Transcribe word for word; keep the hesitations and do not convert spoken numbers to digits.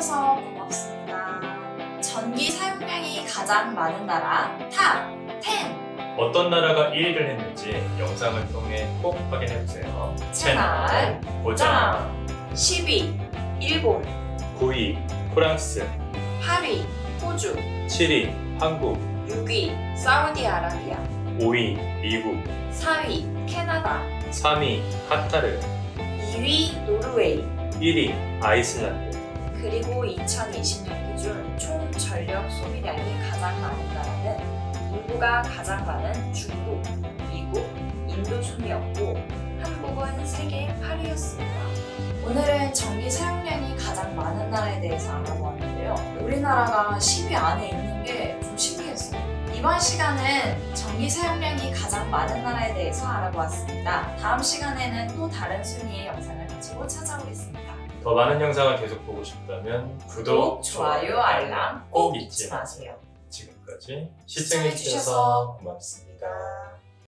시청해주셔서 고맙습니다. 전기 사용량이 가장 많은 나라 탑 텐! 어떤 나라가 일 위를 했는지 영상을 통해 꼭 확인해주세요. 채널 고정! 십 위 일본, 구 위 프랑스, 팔 위 호주, 칠 위 한국, 육 위 사우디아라비아, 오 위 미국, 사 위 캐나다, 삼 위 카타르, 이 위 노르웨이, 일 위 아이슬란드. 그리고 이천이십 년 기준 총 전력 소비량이 가장 많은 나라는 인구가 가장 많은 중국, 미국, 인도 순이었고 한국은 세계 팔 위였습니다. 오늘은 전기 사용량이 가장 많은 나라에 대해서 알아보았는데요. 우리나라가 십 위 안에 있는 게 좀 신기했어요. 이번 시간은 전기 사용량이 가장 많은 나라에 대해서 알아보았습니다. 다음 시간에는 또 다른 순위의 영상을 가지고 찾아오겠습니다. 더 많은 영상을 계속 보고 싶다면 구독, 좋아요, 알람 꼭 잊지 마세요. 지금까지 시청해주셔서 고맙습니다.